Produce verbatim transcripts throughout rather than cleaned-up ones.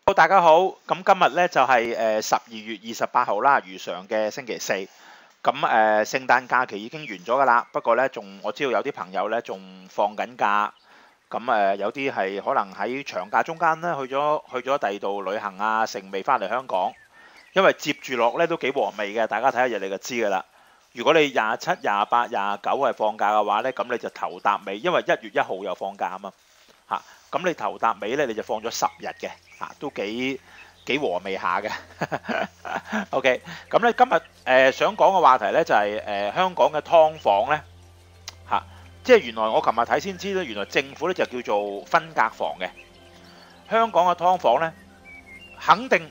好，大家好。咁今日咧就係誒十二月二十八號啦，如常嘅星期四。咁誒聖誕假期已經完咗㗎啦，不過咧仲我知道有啲朋友咧仲放緊假。咁誒有啲係可能喺長假中間咧去咗去咗第二度旅行啊，成未翻嚟香港。因為接住落咧都幾和味嘅，大家睇下日曆就知㗎啦。如果你廿七、廿八、廿九係放假嘅話咧，咁你就頭搭尾，因為一月一號又放假啊嘛。嚇，咁你頭搭尾咧你就放咗十日嘅，嚇都幾幾和味下嘅。OK，咁咧今日誒、呃、想講嘅話題咧就係、是、誒、呃、香港嘅劏房咧嚇，即係原來我琴日睇先知咧，原來政府咧就叫做分隔房嘅。香港嘅劏房咧，肯定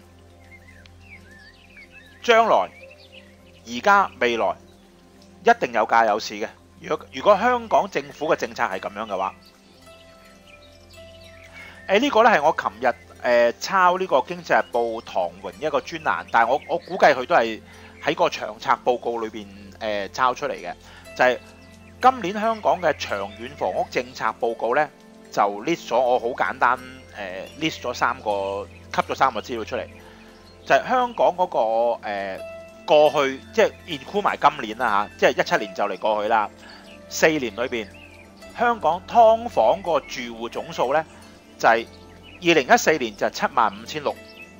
將來、而家、未來一定有價有市嘅。如果如果香港政府嘅政策係咁樣嘅話，誒呢個咧係我琴日誒抄呢個經濟日報唐榮一個專欄，但係我我估計佢都係喺個長策報告裏邊誒抄出嚟嘅，就係、是、今年香港嘅長遠房屋政策報告咧，就 list 咗我好簡單誒、呃、list 咗三個，吸咗三個資料出嚟，就係、是、香港嗰、那個誒、呃、過去即係 include 埋今年啦嚇，即係一七年就嚟過去啦，四年裏邊香港劏房個住戶總數咧。就係二零一四年就七萬五千六，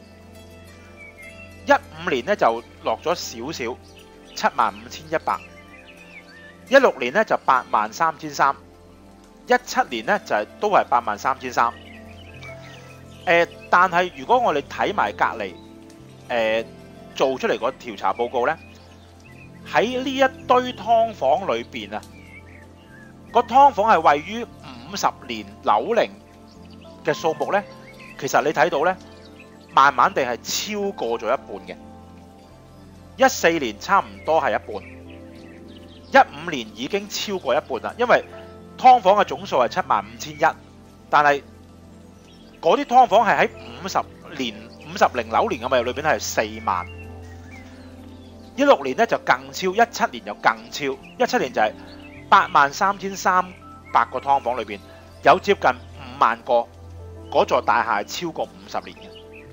一五年咧就落咗少少，七萬五千一百，一六年咧就八萬三千三，一七年咧就係都係八萬三千三。誒，但係如果我哋睇埋隔離誒做出嚟個調查報告咧，喺呢一堆劏房裏邊啊，個劏房係位於五十年樓齡嘅數目咧，其實你睇到咧，慢慢地係超過咗一半嘅。一四年差唔多係一半，一五年已經超過一半啦。因為劏房嘅總數係七萬五千一，但係嗰啲劏房係喺五十年、五十零樓年嘅咪裏邊係四萬。一六年咧就更超，一七年就更超，一七年就係八萬三千三百個劏房裏邊有接近五萬個。嗰座大廈係超過五十年嘅。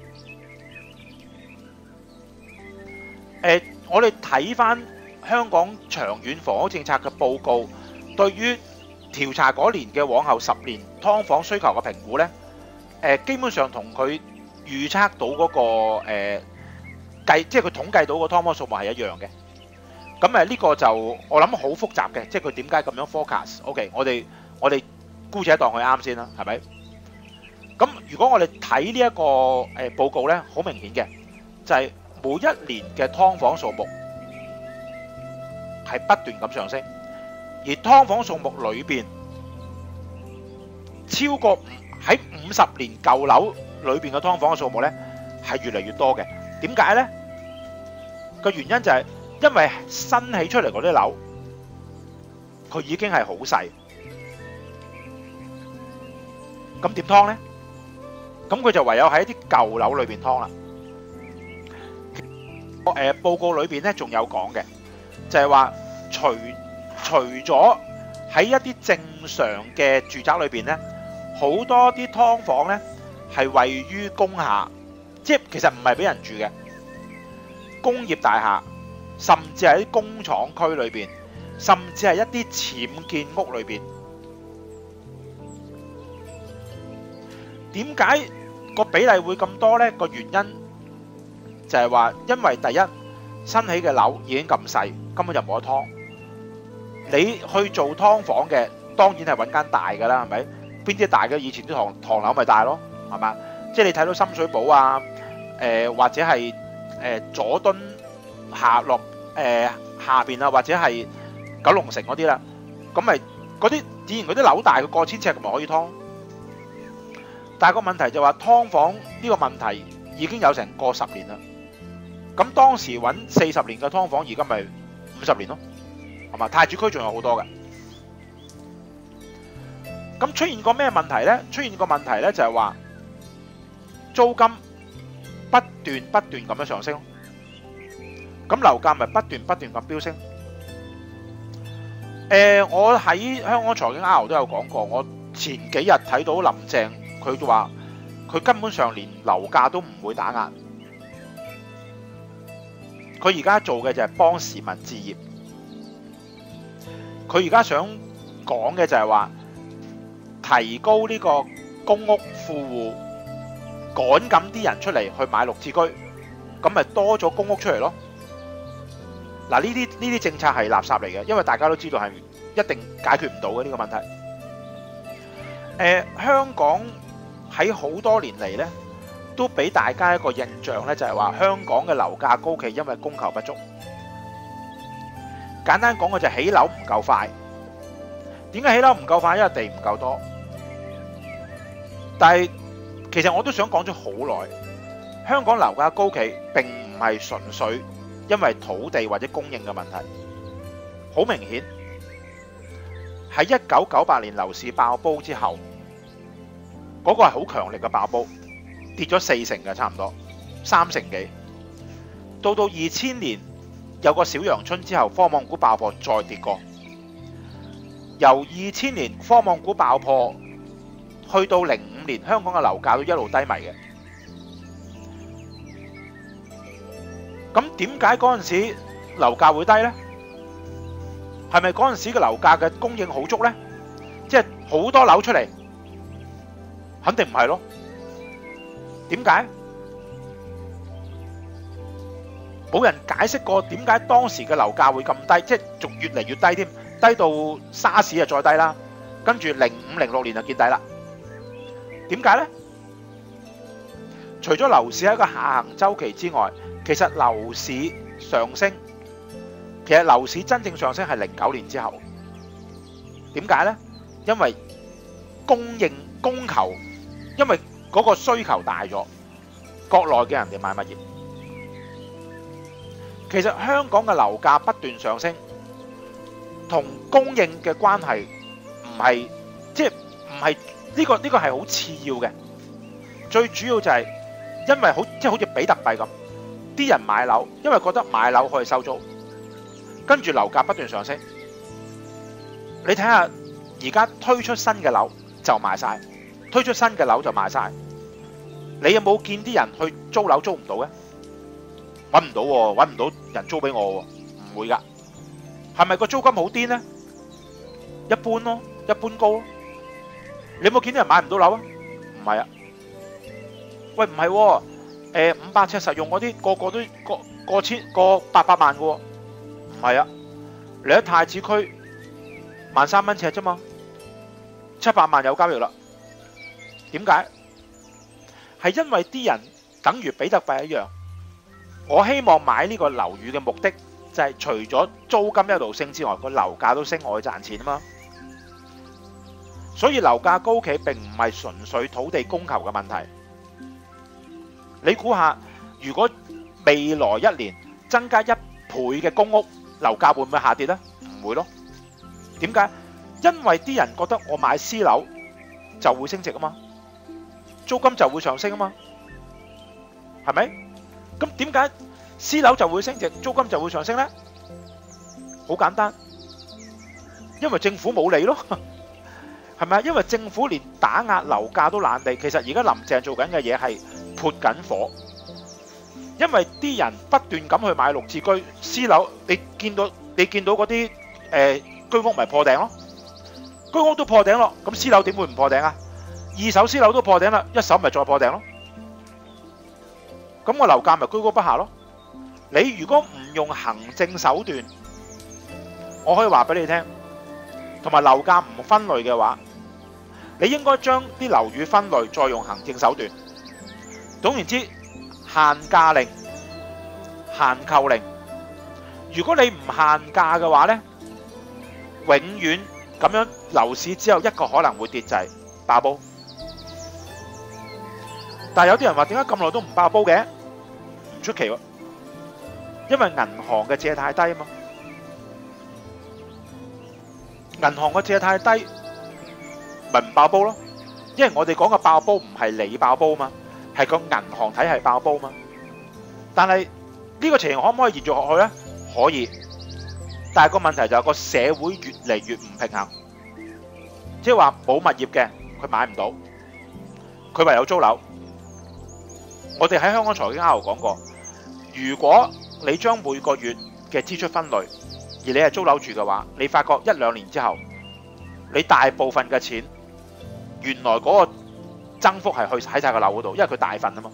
誒、呃，我哋睇翻香港長遠房屋政策嘅報告，對於調查嗰年嘅往後十年劏房需求嘅評估咧，誒、呃，基本上同佢預測到嗰、那個誒計、呃，即係佢統計到個劏房數目係一樣嘅。咁誒呢個就我諗好複雜嘅，即係佢點解咁樣 forecast？OK， 我哋我哋姑且當佢啱先啦，係咪？咁如果我哋睇呢一個誒報告咧，好明顯嘅就係每一年嘅劏房數目係不斷咁上升，而劏房數目裏邊超過喺五十年舊樓裏邊嘅劏房嘅數目咧係越嚟越多嘅。點解咧？個原因就係因為新起出嚟嗰啲樓，佢已經係好細，咁點劏咧？咁佢就唯有喺一啲舊樓裏邊劏啦。誒報告裏邊咧仲有講嘅，就係話除除咗喺一啲正常嘅住宅裏邊咧，好多啲劏房咧係位於工廈，即係其實唔係俾人住嘅工業大廈，甚至係喺工廠區裏邊，甚至係一啲僭建屋裏邊。點解個比例會咁多呢？個原因就係話，因為第一新起嘅樓已經咁細，根本就冇得劏。你去做劏房嘅，當然係揾間大㗎啦，係咪？邊啲大嘅？以前啲唐唐樓咪大咯，係嘛？即係你睇到深水埗啊，誒、呃、或者係誒、呃、佐敦下落誒、呃、下邊啊，或者係九龍城嗰啲啦，咁咪嗰啲自然嗰啲樓大，佢過千尺咪可以劏。但係個問題就話劏房呢個問題已經有成過十年啦。咁當時揾四十年嘅劏房，而家咪五十年咯，係嘛？太子區仲有好多嘅。咁出現過咩問題呢？出現個問題呢就係話租金不斷不斷咁樣上升，咁樓價咪不斷不斷咁飆升。誒，我喺香港財經 R 都有講過，我前幾日睇到林鄭佢就話佢根本上連樓價都唔會打壓。佢而家做嘅就係幫市民置業。佢而家想講嘅就係話，提高呢個公屋富戶，趕緊啲人出嚟去買綠置居，咁咪多咗公屋出嚟咯。嗱，呢啲呢啲政策係垃圾嚟嘅，因為大家都知道係一定解決唔到嘅呢個問題。誒、呃，香港喺好多年嚟呢，都俾大家一個印象呢，就係話香港嘅樓價高企，因為供求不足。簡單講嘅就係起樓唔夠快。點解起樓唔夠快？因為地唔夠多。但係其實我都想講咗好耐，香港樓價高企並唔係純粹因為土地或者供應嘅問題。好明顯喺一九九八年樓市爆煲之後，嗰個係好強力嘅爆煲，跌咗四成嘅，差唔多三成幾。到到二千年有個小陽春之後，科網股爆破再跌過。由二千年科網股爆破去到零五年，香港嘅樓價都一路低迷嘅。咁點解嗰陣時樓價會低呢？係咪嗰陣時嘅樓價嘅供應好足呢？即係好多樓出嚟？肯定唔係咯。點解？冇人解釋過點解當時嘅樓價會咁低，即係仲越嚟越低添，低到沙士就再低啦，跟住零五零六年就見底啦。點解呢？除咗樓市係一個下行週期之外，其實樓市上升，其實樓市真正上升係零九年之後。點解呢？因為供應供求，因為嗰個需求大咗，國內嘅人哋買物業。其實香港嘅樓價不斷上升，同供應嘅關係唔係，即係唔係呢個呢個係好次要嘅。最主要就係因為好即係好似比特幣咁，啲人買樓，因為覺得買樓可以收租，跟住樓價不斷上升。你睇下而家推出新嘅樓就賣晒，推出新嘅樓就賣晒。你有冇見啲人去租樓租唔到嘅？揾唔到喎，揾唔到人租俾我喎，唔會噶。係咪個租金好癲呢？一般咯，一般高咯。你有冇見啲人買唔到樓啊？唔係啊。喂，唔係喎，誒五百尺實用嗰啲個個都過過千過八百萬嘅喎，唔係啊。你喺太子區萬三蚊尺啫嘛，七百萬有交易啦。點解？係因為啲人等於比特幣一樣。我希望買呢個樓宇嘅目的就係除咗租金一路升之外，個樓價都升，我去賺錢啊嘛。所以樓價高企並唔係純粹土地供求嘅問題。你估下，如果未來一年增加一倍嘅公屋，樓價會唔會下跌呢？唔會咯。點解？因為啲人覺得我買私樓就會升值啊嘛，租金就會上升啊嘛，係咪？咁點解私樓就會升值，租金就會上升呢？好簡單，因為政府冇理咯，係咪？因為政府連打壓樓價都懶地。其實而家林鄭做緊嘅嘢係潑緊火，因為啲人不斷咁去買綠置居私樓，你見到你見到嗰啲誒居屋咪破頂咯，居屋都破頂咯，咁私樓點會唔破頂啊？二手私樓都破頂啦，一手咪再破頂咯。咁個樓價咪居高不下咯。你如果唔用行政手段，我可以話俾你聽，同埋樓價唔分類嘅話，你應該將啲樓宇分類，再用行政手段。總言之，限價令、限購令。如果你唔限價嘅話呢，永遠咁樣樓市只有一個可能會跌，就係爆煲。但係有啲人話點解咁耐都唔爆煲嘅？唔出奇喎，因為銀行嘅借貸低啊嘛。銀行嘅借貸低，咪唔爆煲咯。因為我哋講嘅爆煲唔係你爆煲嘛，係個銀行體系爆煲嘛。但係呢個情形可唔可以延續落去呢？可以，但係個問題就係個社會越嚟越唔平衡，即係話冇物業嘅佢買唔到，佢唯有租樓。 我哋喺香港財經 R 講過，如果你將每個月嘅支出分類，而你係租樓住嘅話，你發覺一兩年之後，你大部分嘅錢原來嗰個增幅係去喺晒個樓嗰度，因為佢大份啊嘛。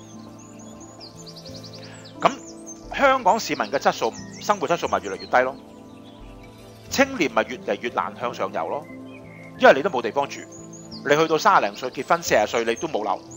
咁香港市民嘅質素、生活質素咪越嚟越低咯，青年咪越嚟越難向上游咯，因為你都冇地方住，你去到三十零歲結婚，四十歲你都冇樓。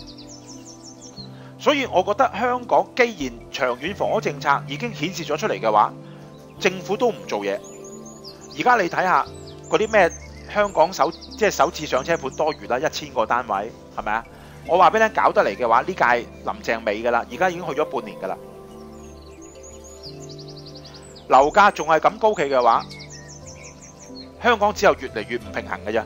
所以我覺得香港既然長遠房屋政策已經顯示咗出嚟嘅話，政府都唔做嘢。而家你睇下嗰啲咩香港首即係首次上車盤多餘啦，一千個單位係咪啊？我話俾你聽，搞得嚟嘅話，呢屆林鄭尾㗎啦，而家已經去咗半年㗎啦。樓價仲係咁高企嘅話，香港只有越嚟越唔平衡嘅啫。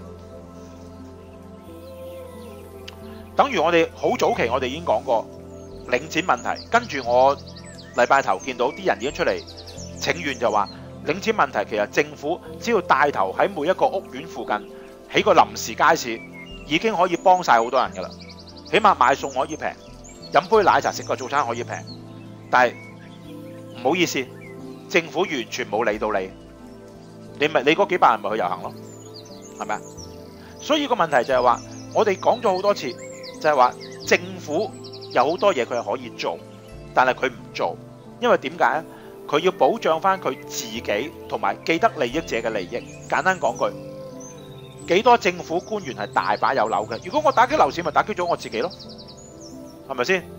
等於我哋好早期，我哋已經講過領展問題，跟住我禮拜頭見到啲人已經出嚟請願，就話領展問題其實政府只要帶頭喺每一個屋苑附近起個臨時街市，已經可以幫晒好多人㗎啦。起碼買餸可以平，飲杯奶茶食個早餐可以平。但係唔好意思，政府完全冇理到你，你咪你嗰幾百人咪去遊行咯，係咪啊？所以個問題就係話，我哋講咗好多次。就係話政府有好多嘢佢係可以做，但係佢唔做，因為點解咧？佢要保障翻佢自己同埋既得利益者嘅利益。簡單講句，幾多政府官員係大把有樓嘅？如果我打擊樓市，咪打擊咗我自己咯，係咪先？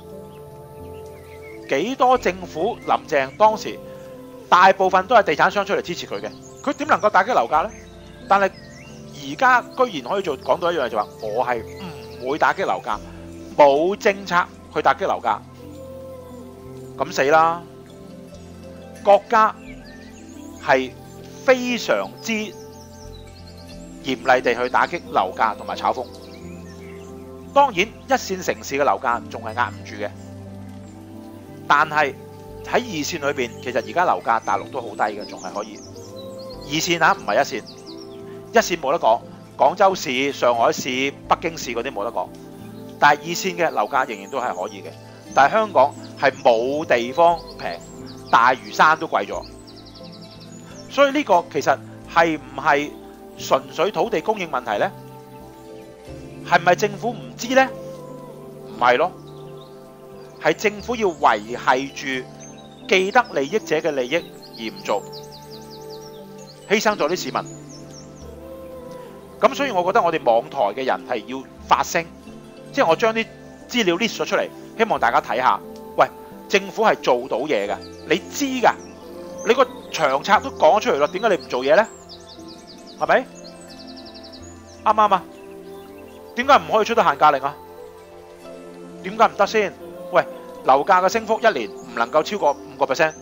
幾多政府林鄭當時大部分都係地產商出嚟支持佢嘅，佢點能夠打擊樓價呢？但係而家居然可以做講到一樣嘢，就話我係唔會打擊樓價，冇政策去打擊樓價，咁死啦！國家係非常之嚴厲地去打擊樓價同埋炒風。當然，一線城市嘅樓價仲係壓唔住嘅，但係喺二線裏邊，其實而家樓價大陸都好低嘅，仲係可以。二線啊，唔係一線，一線冇得講。廣州市、上海市、北京市嗰啲冇得講，但係二線嘅樓價仍然都係可以嘅。但係香港係冇地方平，大嶼山都貴咗，所以呢個其實係唔係純粹土地供應問題呢？係咪政府唔知呢？唔係咯，係政府要維繫住既得利益者嘅利益而唔做，犧牲咗啲市民。咁所以我覺得我哋網台嘅人係要發聲，即係我將啲資料 list 咗出嚟，希望大家睇下。喂，政府係做到嘢㗎，你知㗎，你個長策都講咗出嚟咯，點解你唔做嘢呢？係咪？啱唔啱啊？點解唔可以出到限價令啊？點解唔得先？喂，樓價嘅升幅一年唔能夠超過五個 percent，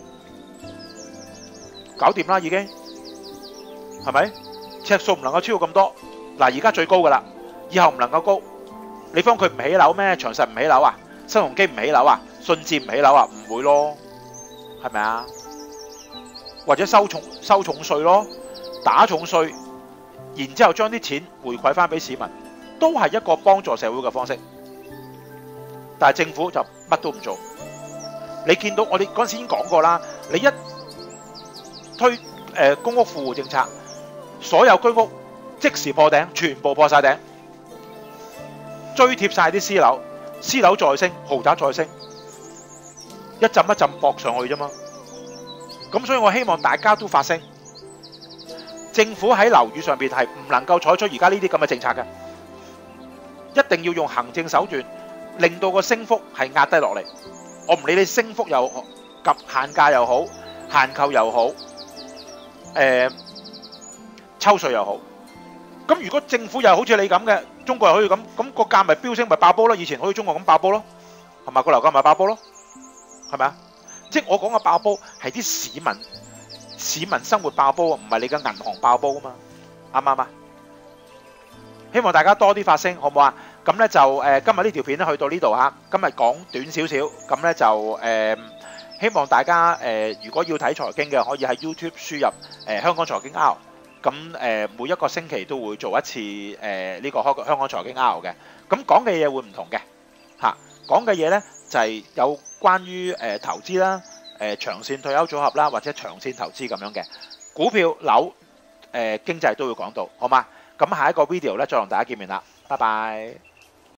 搞掂啦已經，係咪？尺數唔能夠超過咁多，嗱而家最高噶啦，以後唔能夠高。你方佢唔起樓咩？長實唔起樓啊？新鴻基唔起樓啊？信置唔起樓啊？唔會咯，係咪啊？或者收重收重稅咯，打重稅，然之後將啲錢回饋翻俾市民，都係一個幫助社會嘅方式。但係政府就乜都唔做。你見到我哋嗰陣時已經講過啦，你一推誒、呃、公屋富戶政策。所有居屋即時破頂，全部破晒頂，追貼晒啲私樓，私樓再升，豪宅再升，一浸一浸搏上去啫嘛。咁所以我希望大家都發聲，政府喺樓宇上邊係唔能夠採取而家呢啲咁嘅政策嘅，一定要用行政手段，令到個升幅係壓低落嚟。我唔理你升幅又好，及限價又好，限購又好，誒、呃。抽稅又好，咁如果政府又好似你咁嘅，中國又可以咁，咁個價咪飆升咪爆煲咯？以前好似中國咁爆煲咯，係咪個樓價咪爆煲咯？係咪啊？即係我講嘅爆煲係啲市民市民生活爆煲啊，唔係你嘅銀行爆煲啊嘛，啱唔啱啊？希望大家多啲發聲，好唔好啊？咁咧就誒、呃、今日呢條片咧去到呢度嚇，今日講短少少，咁咧就誒、呃、希望大家誒、呃、如果要睇財經嘅，可以喺 YouTube 輸入誒、呃、香港財經 R。咁誒每一個星期都會做一次誒呢個香港財經 R 嘅，咁講嘅嘢會唔同嘅嚇。 講嘅嘢咧就係、是、有關於誒、呃、投資啦、誒、呃、長線退休組合啦，或者長線投資咁樣嘅股票、樓、誒、呃、經濟都會講到，好嘛？咁下一個 video 咧再同大家見面啦，拜拜。